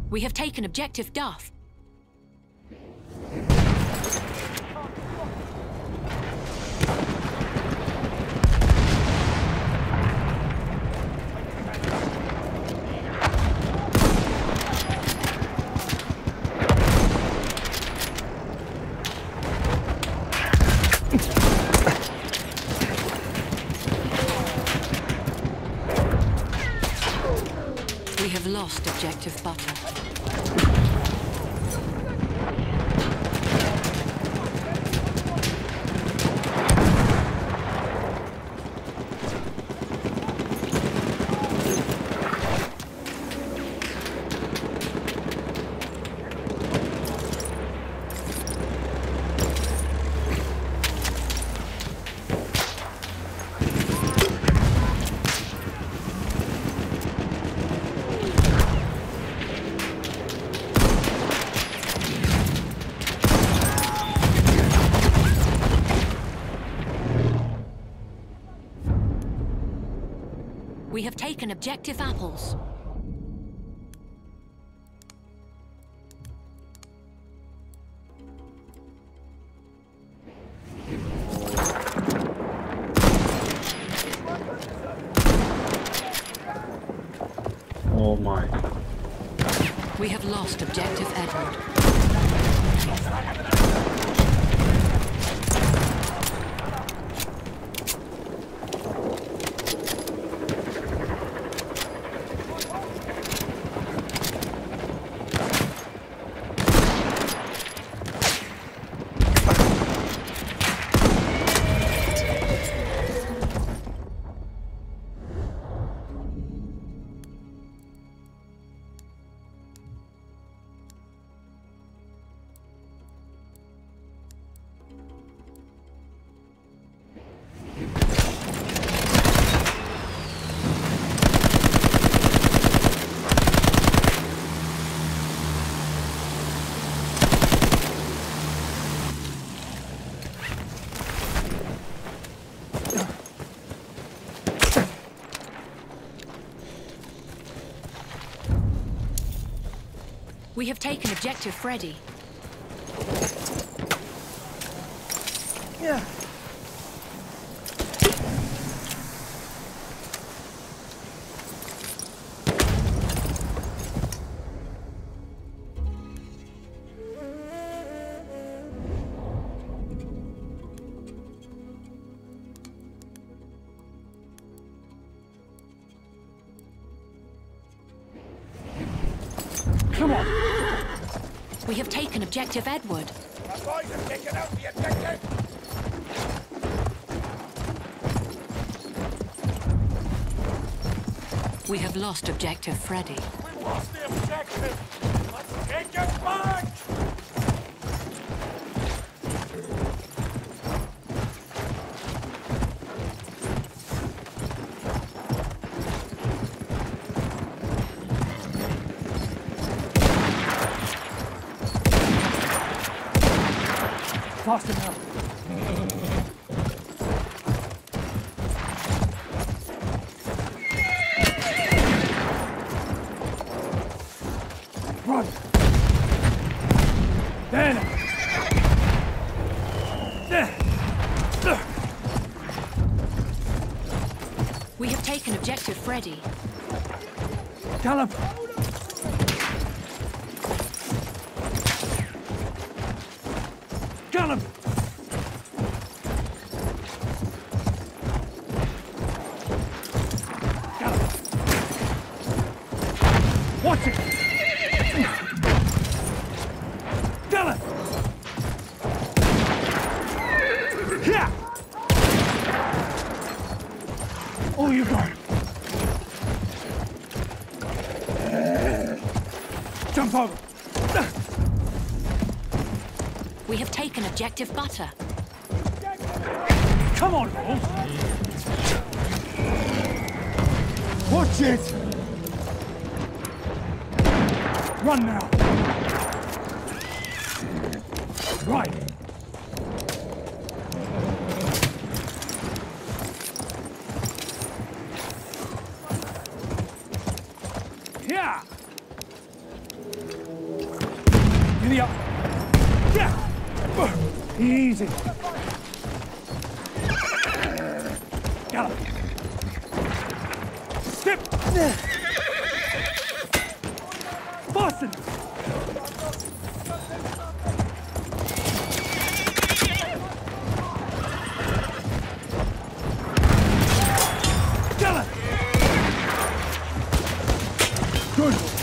We have taken objective Duff. We have lost objective Butter. We have taken objective Apples. Oh my. We have lost objective Edward. We have taken objective Freddy. Yeah. Come on. We have taken objective Edward. My boys have taken out the objective! We have lost objective Freddy. We lost the objective! Let's take it back! Faster now. Run! There now! There! We have taken objective Freddy. Callum! Callum! Callum! Watch it! Callum! Yeah! Oh, you got it! Jump over! We have taken objective Butter. Come on, Wolf! Watch it! Run now! Right! Yeah! Easy. Gallop. Skip. Boston. Gallop. Good.